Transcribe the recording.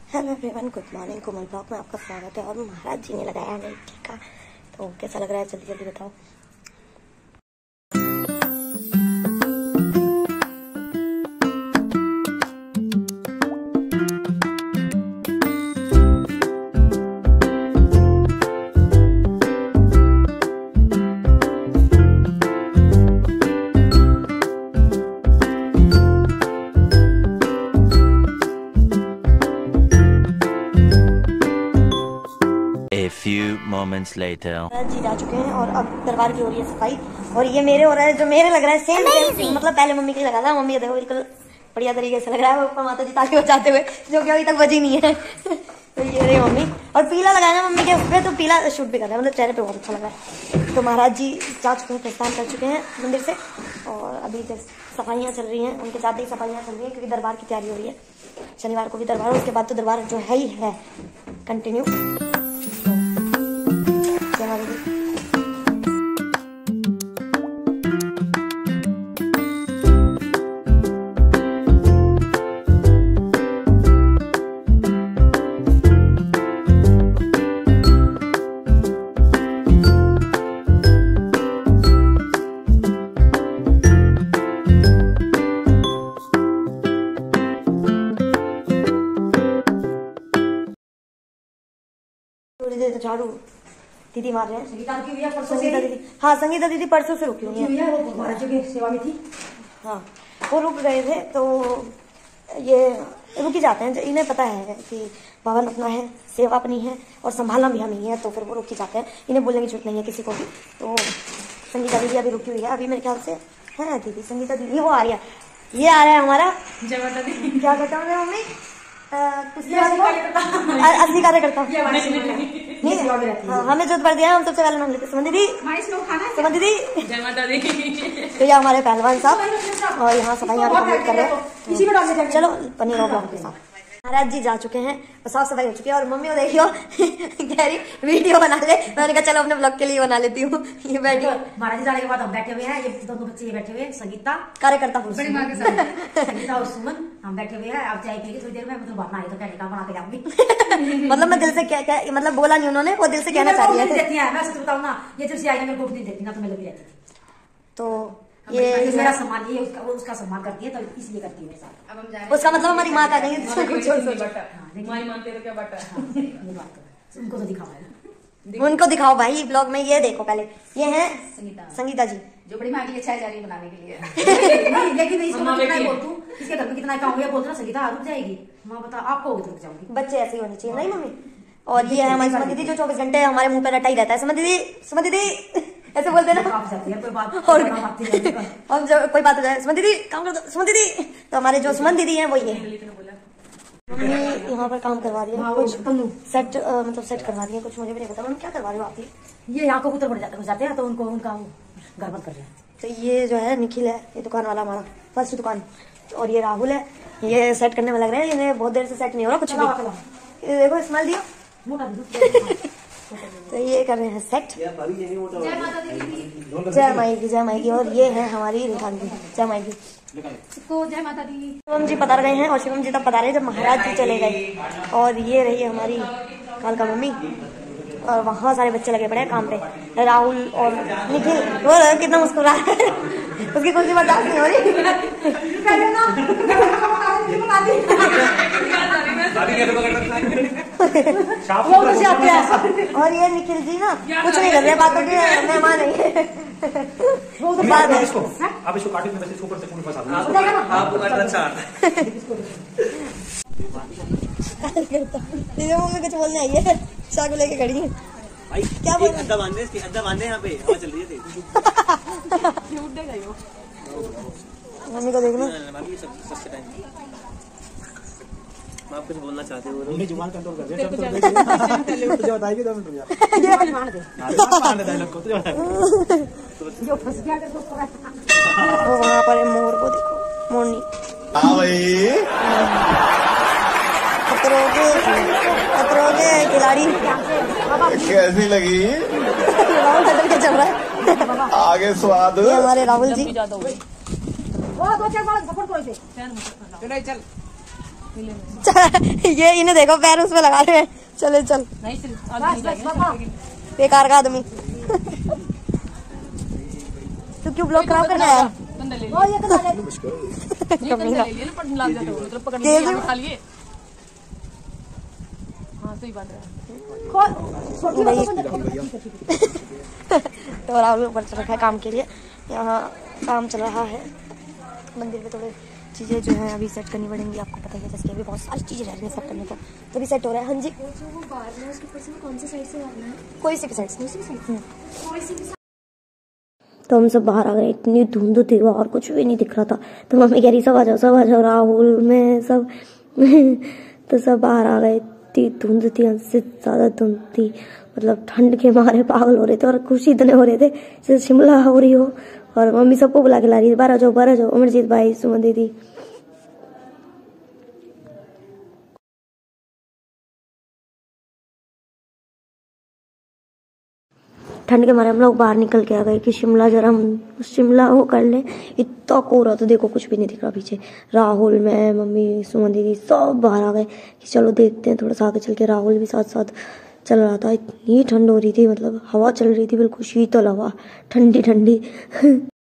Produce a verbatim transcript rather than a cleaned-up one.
Hello everyone, good morning. Komal blog में आपका स्वागत है। और महाराज जी ने लगाया है टीका, तो कैसा लग रहा है जल्दी जल्दी बताओ। few moments later जी जा चुके हैं और अब दरबार की हो रही है सफाई। और ये मेरे हो रहा है, जो मेरे लग रहा है सेम सेम, मतलब पहले मम्मी के लगा था। मम्मी देखो बिल्कुल बढ़िया तरीके से लग रहा है, ऊपर माता जी ताली बजाते हुए, जो कि अभी तक बजी नहीं है। तो ये रही मम्मी। और पीला लगाया ना मम्मी के उसपे, तो पीला शूट भी कर रहा है, मतलब चेहरे पे बहुत अच्छा लग रहा है। तो महाराज जी जा चुके हैं, प्रस्थान कर चुके हैं मंदिर से। और अभी सफाइयाँ चल रही हैं, उनके साथ ही सफाइयाँ चल रही हैं, क्योंकि दरबार की तैयारी हो रही है। शनिवार को भी दरबार, उसके बाद तो दरबार जो है ही है कंटिन्यू। झाड़ू दीदी मार रहे हैं। संगीता दीदी, हाँ संगीता दीदी परसों से रुकी हुई है, वो महाराज की सेवा में थी। हाँ वो रुक गए थे, तो ये रुक ही जाते हैं। इन्हें पता है कि भवन अपना है, सेवा अपनी है और संभालना भी हमें ही है, तो फिर वो रुक ही जाते हैं। इन्हें बोलने की जरूरत नहीं है किसी को भी। तो संगीता दीदी अभी रुकी हुई है, अभी मेरे ख्याल से है दीदी संगीता दीदी वो आ रही है। ये आ रहा है हमारा जय माता दी। क्या कहता हूँ मम्मी, असली कार्यकर्ता नहीं, हाँ, हमें जो पड़ दिया हम सबसे पहले नाम लेते सुमन दीदी, सुमन दीदी जय माता दी। तो ये हमारे पहलवान साहब, और यहाँ सफाइयाँ कर रहे हैं। चलो पनीर और ब्लॉग के साथ महाराज जी जा चुके हैं और साफ सफाई हो चुकी है। और मम्मी को देखियो कह रही वीडियो बना ले। मैंने कहा चलो अपने ब्लॉग के लिए बना लेती हूँ। ये बैठी महाराज जी जाने के बाद हम बैठे हुए हैं, ये दोनों बच्चे ये बैठे हुए हैं, संगीता कार्यकर्ता संगीता और सुमन हम बैठे हुए हैं। अब चाय पिएंगे थोड़ी देर में, मतलब बना है तो कहने का बना के जाऊंगी। मतलब मैं दिल से क्या क्या मतलब बोला नहीं उन्होंने, वो दिल से कहना चाह रही है। मैं सच बताऊँ ना, ये जब से आई मेरे को नहीं देती ना, तो मैं लगी रहती थी। तो ये मेरा सम्मान, ये उसका वो उसका सम्मान करती है, तो इसलिए करती है मेरे साथ। अब हम जा रहे हैं, उसका मतलब हमारी माँ का नहीं है, उनको तो दिखाओ, उनको दिखाओ भाई ब्लॉग में। ये देखो पहले, ये है संगीता जी, जो बड़ी माँ के लिए चाय जा रही बनाने के लिए। लेकिन इसको बोलती इसके घर में कितना काम हुआ, बोलते ना संगीता रुक जाएगी, माँ बता आपको होगी तो रुक जाऊंगी। बच्चे ऐसे ही होने चाहिए, नहीं मम्मी। और ये है हमारी सुमन दीदी, जो चौबीस घंटे हमारे मुंह पे रटा ही रहता है। सुमन दीदी, सुमन दीदी ऐसे बोलते ना, कोई बात और अब जब कोई बात हो जाए, सुमन दीदी काम कर दो, सुमन दीदी। तो हमारे जो सुमन दीदी हैं वो ये मम्मी यहाँ पर काम करवा रही है, कुछ सेट मतलब सेट करवा रही है, कुछ मुझे भी नहीं पता मम्मी क्या करवा रही हो आप। ये यहाँ को उतर बढ़ जाते हैं, तो उनको उनका गड़बड़ कर रहे हैं। तो ये जो है निखिल है, ये दुकान वाला हमारा फर्स्ट दुकान। और ये राहुल है, ये सेट करने में लग रहे हैं। इन्हें बहुत देर से सेट नहीं हो रहा कुछ भी। ये देखो स्मेल दियो। तो ये कर रहे हैं सेट। जय माई की, जय माई की। और ये है हमारी रेखा दी, जय माई की। तो जय माता दी। शिवम जी पधार गए हैं, और शिवम जी तब पधार रहे जब महाराज जी चले गए। और ये रही हमारी कालका मम्मी, और वहाँ सारे बच्चे लगे पड़े हैं काम पे। राहुल और निखिल, वो कितना मुस्कुरा है, उसकी कुछ बर्दाश्त नहीं हो रही। वो मुझे आते हैं। और ये निखिल जी ना कुछ नहीं कर रहे, बातों के मेहमान नहीं है। वो बात है इसको, आप इसको काटे में इसको ऊपर से पूरी फंसा दो। आप अच्छा आता है। मम्मी कुछ बोलने आई है, चाकू लेके खड़ी है। भाई क्या बोल अड्डा बांधे, इसके अड्डा बांधे यहाँ पे हवा चल रही है। मम्मी को देखना, आप कुछ बोलना चाहते हो? हमने जुबान कंट्रोल कर दिया, तुझे बताएगी दो मिनट रुक जा। ये मान दे, मान दे डायलॉग को, तुझे बताएगी। जो फंस गया तो वो वहाँ पर मोर को देखो, मोरनी। हाँ भाई खतरों के खतरों के खिलाड़ी कैसी लगी? राहुल खतर के चल रहा है आगे स्वाद। ये हमारे राहुल जी। वो दो चार बार सपोर्ट को ऐसे चल चल ये इन्हें देखो पैर उसमें लगा रहे हैं। चले चल बेकार का आदमी। तू क्यों ब्लॉक खराब करना है? तो राहुल ऊपर चल रखा है काम के लिए। यहाँ काम चल रहा है मंदिर में। थोड़े चीज़ें जो है अभी सेट करनी पड़ेंगी, आपको पता ही है। जैसे अभी बहुत सारी चीज़ें रह रही हैं सेट करने को, तो भी सेट हो रहा है। हाँ जी, कौन सी साइड से है? कोई सी भी साइड से। तो हम सब बाहर आ गए। इतनी धुंध थी और कुछ भी नहीं दिख रहा था। तो मम्मी कह रही सब आ जाओ सब आ जाओ, राहुल मैं सब तो सब बाहर आ गए। इतनी धुंध थी, हमसे ज़्यादा धुंध थी। मतलब ठंड के मारे पागल हो रहे थे और खुशी इतने हो रहे थे जैसे शिमला हो रही हो। और मम्मी सबको बुला के ला रही थी, बाहर आ जाओ बाहर आ जाओ। अमरजीत भाई, सुमन दीदी। ठंड के मारे हम लोग बाहर निकल के आ गए कि शिमला जरा हम शिमला वो कर लें। इतना कोहरा तो देखो कुछ भी नहीं दिख रहा पीछे। राहुल, मैं, मम्मी, सुमन दीदी सब बाहर आ गए कि चलो देखते हैं। थोड़ा सा आगे चल के राहुल भी साथ साथ चल रहा था। इतनी ठंड हो रही थी, मतलब हवा चल रही थी बिल्कुल शीतल हवा, ठंडी ठंडी।